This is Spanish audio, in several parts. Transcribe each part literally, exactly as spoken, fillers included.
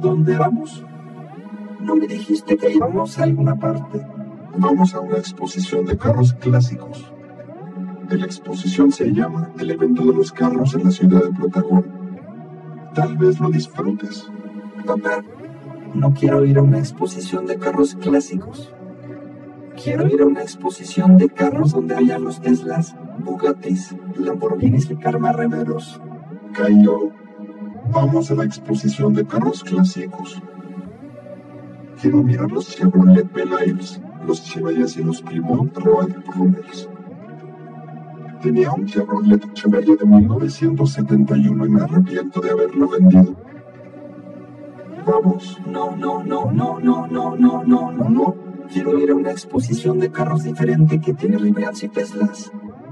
¿Dónde vamos? ¿No me dijiste que íbamos a alguna parte? Vamos a una exposición de carros clásicos. La exposición se llama El evento de los carros en la ciudad de Protagón. Tal vez lo disfrutes. Papá, no quiero ir a una exposición de carros clásicos. Quiero ir a una exposición de carros donde haya los Teslas, Bugattis, Lamborghinis y Carmarreveros. Cayo, vamos a la exposición de carros clásicos. Quiero mirar los Chevrolet Bel Airs, los Chevrolet y los Plymouth Roadrunners. Tenía un Chevrolet Chevrolet de mil novecientos setenta y uno y me arrepiento de haberlo vendido. Vamos. No, no, no, no, no, no, no, no, no, no. Quiero ir a una exposición de carros diferente que tiene Rivians y Teslas.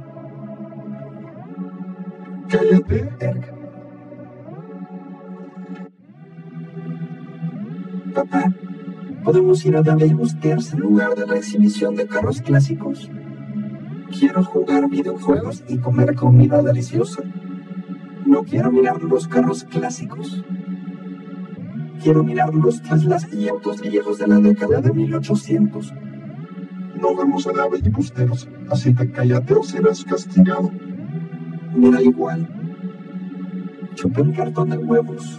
Cállate. Erg. Papá, ¿podemos ir a Dave Buster's en lugar de la exhibición de carros clásicos? Quiero jugar videojuegos y comer comida deliciosa. No quiero mirar los carros clásicos. Quiero mirar los Teslas y autos viejos de la década de mil ochocientos. No vamos a Dave y Buster's, así que cállate o serás castigado. Me da igual. Chupé un cartón de huevos.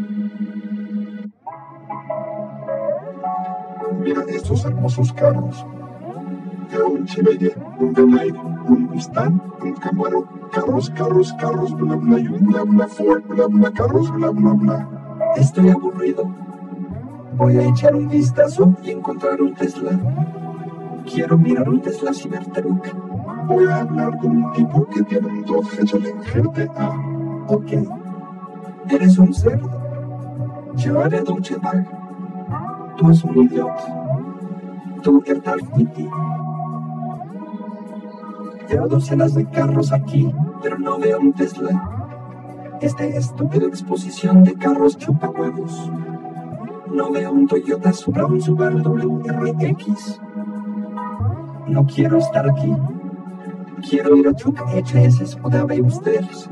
Mira estos hermosos carros. Veo un Chevrolet, un Bel Air, un Mustang, un Camaro, carros, carros, carros, bla bla y un bla bla Ford, bla bla, carros, bla bla bla. Estoy aburrido. Voy a echar un vistazo y encontrar un Tesla. Quiero mirar un Tesla Cybertruck. Voy a hablar con un tipo que tiene un Dodge Challenger T A. Ok. Eres un cerdo. Llevaré Deutsche Bank. Tú eres un idiota. Tú tal Kitty. Veo docenas de carros aquí, pero no veo un Tesla. Esta estúpida exposición de carros chupahuevos. No veo un Toyota Supra, un Subaru W R X. No quiero estar aquí. Quiero ir a Chuck H S o Dave Buster's.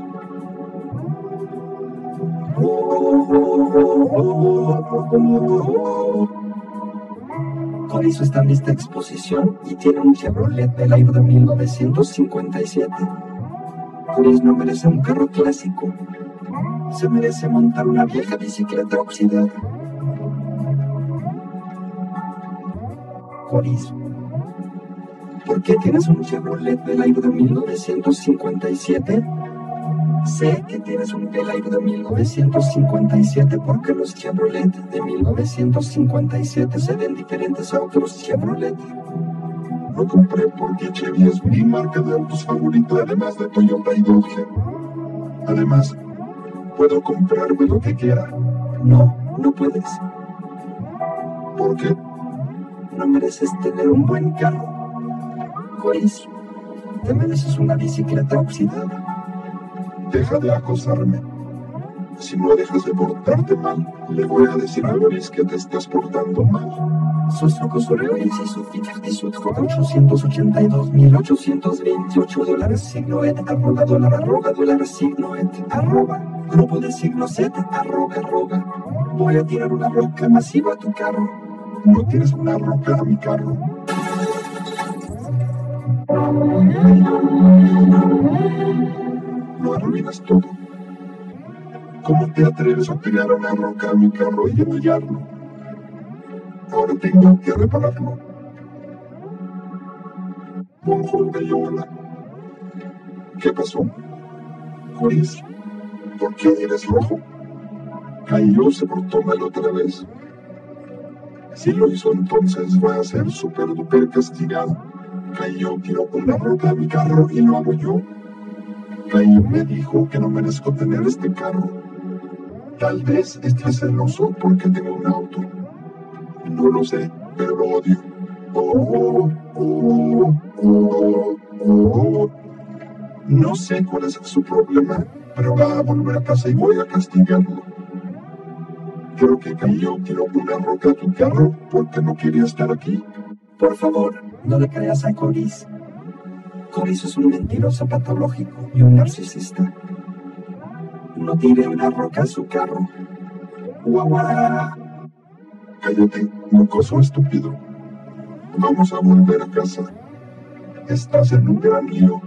Corizo está en esta exposición y tiene un Chevrolet Bel Air de mil novecientos cincuenta y siete. Coris no merece un carro clásico. Se merece montar una vieja bicicleta oxidada. Coris, ¿por qué tienes un Chevrolet Bel Air de mil novecientos cincuenta y siete? Sé que tienes un Bel Air de mil novecientos cincuenta y siete porque los Chevrolet de mil novecientos cincuenta y siete se ven diferentes a otros Chevrolet. Lo compré porque Chevy es mi marca de autos favorita, además de Toyota y Dodge. Además, puedo comprarme lo que quiera. No, no puedes. ¿Por qué? No mereces tener un buen carro. Coris, te mereces una bicicleta oxidada. Deja de acosarme. Si no dejas de portarte mal, le voy a decir a Loris que te estás portando mal. Sus cosoreolis y su ficha de su ochocientos ochenta y dos mil ochocientos veintiocho dólares signo et arroba dólar arroba dólar signo et arroba grupo de signo set arroba arroba. Voy a tirar una roca masiva a tu carro. No tienes una roca a mi carro. Lo arruinas todo. ¿Cómo te atreves a tirar una roca a mi carro y enviarlo? Ahora tengo que repararlo. Bonjour, bello, hola. ¿Qué pasó? Coris, ¿por qué eres rojo? Caillou se portó mal otra vez. Si lo hizo, entonces voy a ser súper duper castigado. Caillou tiró una roca a mi carro y lo hago yo. Caillou me dijo que no merezco tener este carro. Tal vez esté celoso porque tengo un auto. No lo sé, pero lo odio. Oh, oh, oh, oh. No sé cuál es su problema, pero va a volver a casa y voy a castigarlo. Creo que Caillou tiró una roca a tu carro porque no quería estar aquí. Por favor, no le creas a Coris. Coris es un mentiroso patológico y un narcisista. No tire una roca a su carro. Cállate, mocoso estúpido. Vamos a volver a casa. Estás en un gran lío.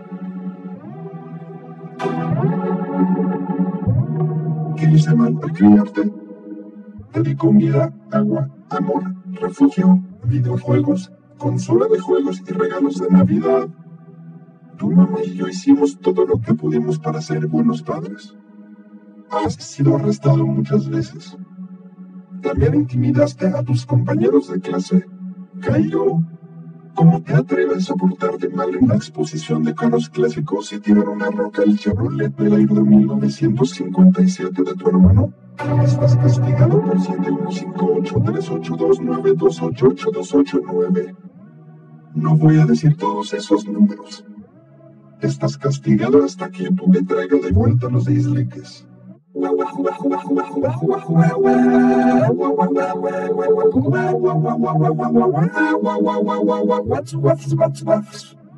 ¿Qué hice mal al criarte? Te di comida, agua, amor, refugio, videojuegos, consola de juegos y regalos de Navidad. Tu mamá y yo hicimos todo lo que pudimos para ser buenos padres. Has sido arrestado muchas veces. También intimidaste a tus compañeros de clase. Cairo, ¿cómo te atreves a portarte mal en la exposición de carros clásicos y tirar una roca al Chevrolet del año de mil novecientos cincuenta y siete de tu hermano? Estás castigado por siete uno cinco ocho tres ocho dos nueve dos ocho ocho dos ocho nueve. No voy a decir todos esos números. Estás castigado hasta que YouTube te traiga de vuelta los dislikes. What's what's what's what's